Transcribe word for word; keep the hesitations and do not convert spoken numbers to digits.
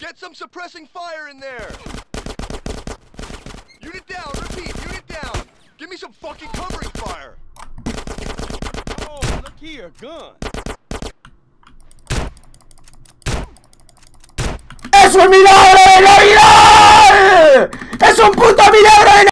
Get some suppressing fire in there! Unit down, repeat, unit down! Give me some fucking covering fire! Oh, look here, gun! ¡Es un milagro de Navidad! ¡Es un puto milagro de Navidad!